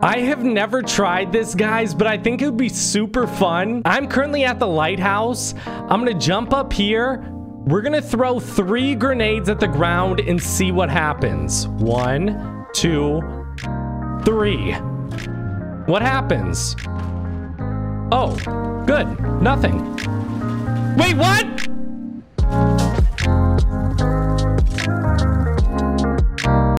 I have never tried this, guys, but I think it would be super fun. I'm currently at the lighthouse. I'm gonna jump up here. We're gonna throw 3 grenades at the ground and see what happens. 1, 2, 3. What happens? Oh, good. Nothing. Wait, what?